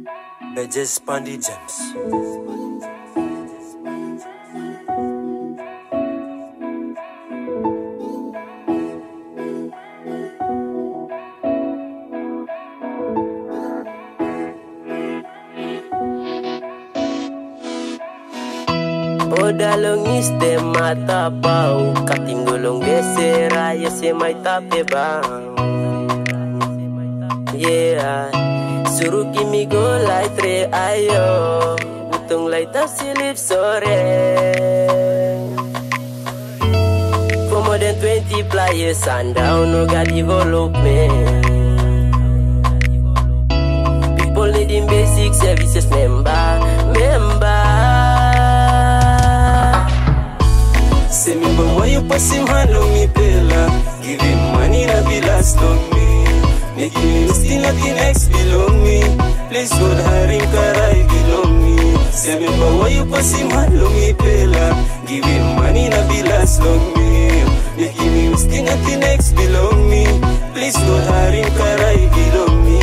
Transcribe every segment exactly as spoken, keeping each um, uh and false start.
Just Pandy Gems. Odalong iste mata pau katinggulong besera ya se mai tape bang. Yeah, suruh kimi go light re ayo utung light silip sore. For more than twenty players Sandaun no got development. People needing basic services member, member. Say me but why you pass him hand on me pela? Give him money na be last on me. Make him still nothing next below me. Please God hurry karai below me. Say me but why you pass him hand on me pela? Give him money na be last on me. Make him still nothing next below me. Please God hurry karai below me.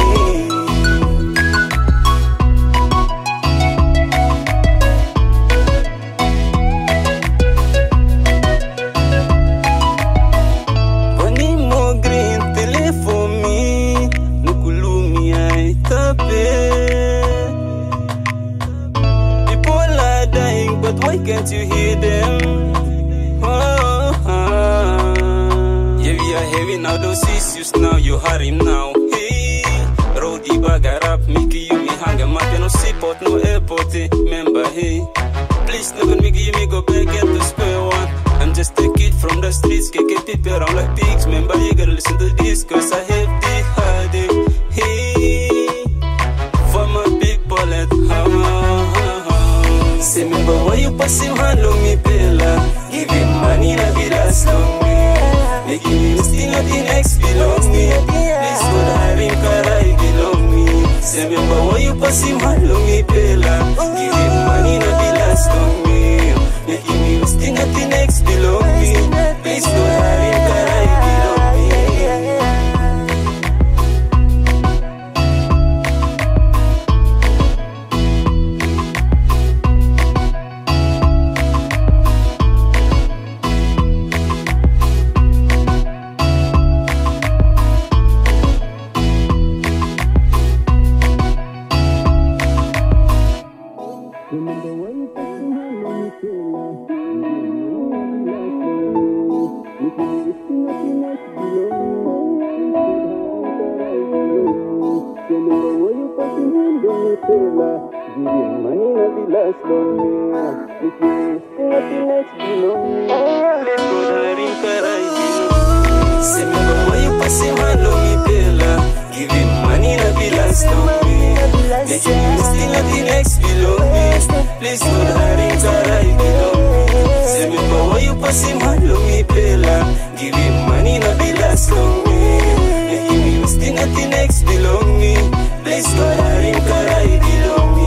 Why can't you hear them? Oh, oh. Yeah, we are having all those issues now. You hurt him now. Hey, Rody bagger up, Mickey, you me hang a map, no seaport, no airport. Eh. Remember, hey, please never me give me go back at the square one. I'm just a kid from the streets, kicking people around like pigs. Remember, you gotta listen to this, cause I have the heartache. Hey, for my people at home. Say me but why you pass him hand on me pela? Give him money na be last long me. Make him still nothing next below me. Please go hurry karai below me. Say me but why you pass him hand on me pela? Give him money na be last long me. Make him still nothing next below me. Please go hurry karai below me. Remember when you put your hand on me, Kayla? You can see nothing next below me. Remember when you put your hand on me, Kayla? Give him money, not the last on me. You can see nothing next below me. Let's go hurry, karai below me. Say me but why you pass him hand on me, Kayla? Give him money, not the last on me. Make him still nothing next below me. Please go hurry, karai below me. Say me but why you pass him hand on me pela? Give him money na be last long me. Make him still nothing next below me. Please go hurry, karai below me.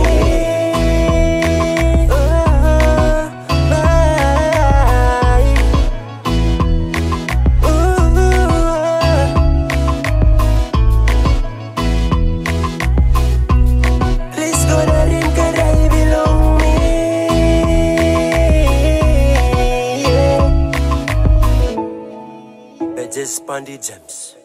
Just Pandy Gems.